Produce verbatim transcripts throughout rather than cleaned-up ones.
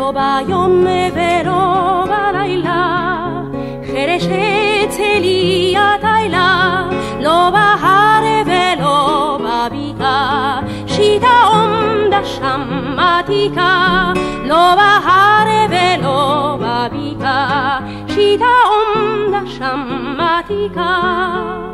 לא ביום ולא בלילה, חרש אצלי התילה, לא בהר ולא בבקעה, שיטה עומדה שם עתיקה, לא בהר ולא בבקעה, שיטה עומדה שם עתיקה.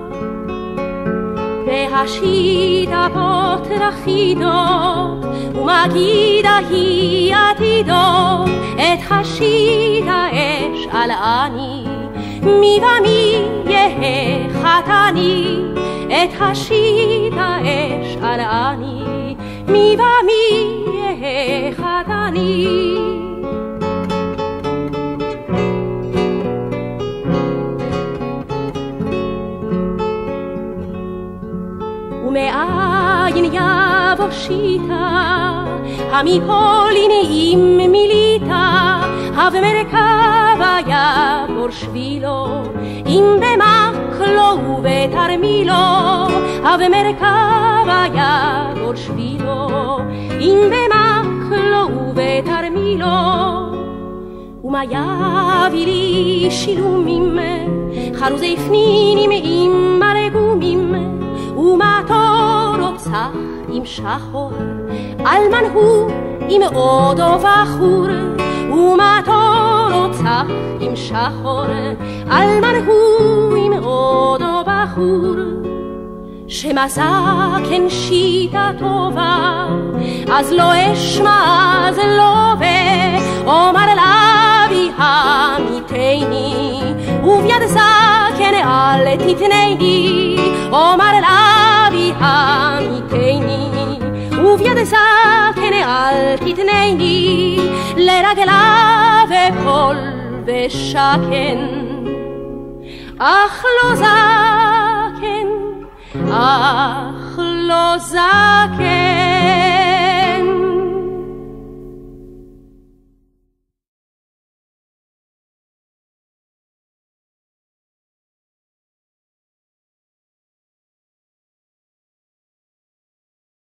והשיטה פותח חידות, ומגידה היא עתידות, את השיטה אשאל אני, מי ומי יהיה חתני, את השיטה אשאל אני, מי ומי יהיה חתני. ומאין יבוא שיטה, המפולין אם מיליטה, המרכבה יעבור שבילו, אם במקלו ובתרמילו, המרכבה יעבור שבילו, אם במקלו ובתרמילו. ומה יביא לי שילומים, חרוזי פנינים עם מרגומים, ומה תורו צח עם שחור, אלמן הוא עם עודו בחור, ומה תורו צח עם שחור, אלמן הוא עם עודו בחור. שמסע כן שיטה טובה, אז לא אשמע אז לא ואומר לאבי המיתני, וביד זקן אל תתנני, אומר לאבי המיתני, וביד זקן אל תתנני, לרגליו וקול ושקן, אך לא זק